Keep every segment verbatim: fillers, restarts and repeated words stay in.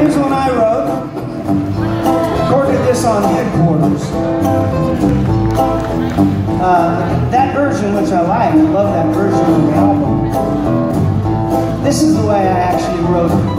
Here's one I wrote. Recorded this on Headquarters. Uh, that version, which I like, I love that version of the album. This is the way I actually wrote it.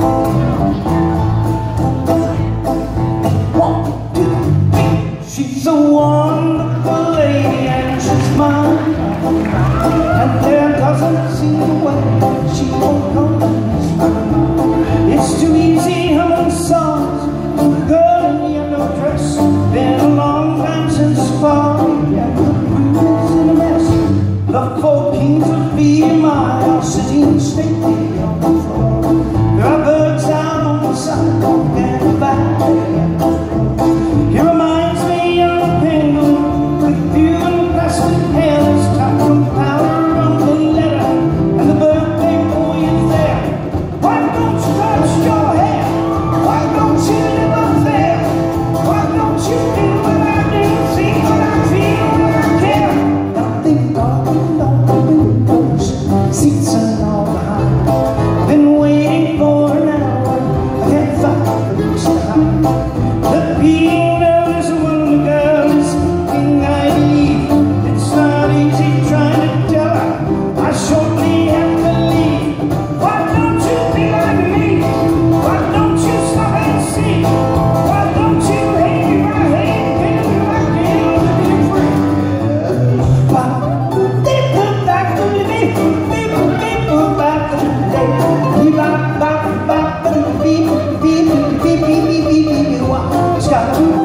One, two, three. She's a wonderful lady and she's mine. And there doesn't seem a way she won't come to this room. It's too easy humming songs to the girl in the yellow dress. Been a long time since fall, and the room's in a mess. The four kings of B M I are sitting stately on the floor. There are birds out on the sidewalk and the valley. He reminds me of a penguin with beautiful plastic hands, tucked from powder on the letter, and the birthday boy is there. Why don't you touch your hair? Why don't you live up there? Why don't you do what I do, see what I feel, what I care? Nothing darling on the windows, seats and all behind. Been waiting for an hour, I can't find the place to hide. The being of this woman girl is something I believe. It's not easy trying to tell her I shortly have to leave. Why don't you be like me? Why don't you stop and see? Why don't you hate me when I hate me like you to be free? Why they put back to me, people, people back to the day. We back, back, back to the beat, beat, beat, beat, beat, beat, beat, beat, beat, beat,